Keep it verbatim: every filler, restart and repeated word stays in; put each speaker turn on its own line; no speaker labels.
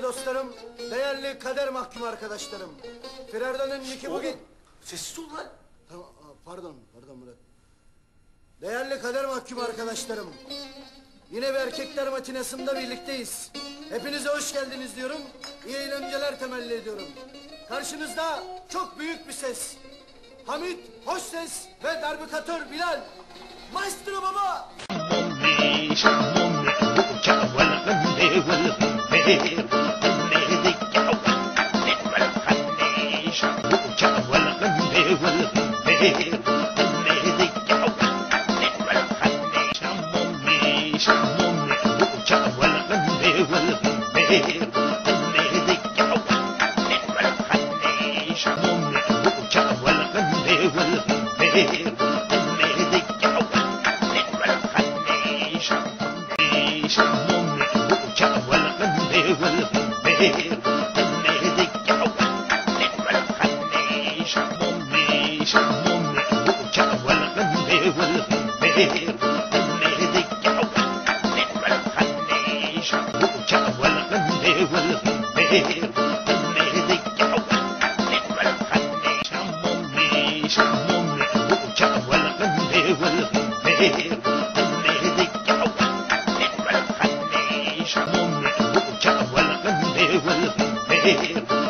dostlarım, değerli kader mahkumu arkadaşlarım. Firardan'ın niki bugün...
Sessiz ol lan.
Tamam, pardon, pardon Murat. Değerli kader mahkumu arkadaşlarım. Yine bir erkekler matinasında birlikteyiz. Hepinize hoş geldiniz diyorum. İyi eğlenceler temelli ediyorum. Karşınızda çok büyük bir ses. Hamit, hoş ses ve darbukatör Bilal. Maestro baba.
Hey,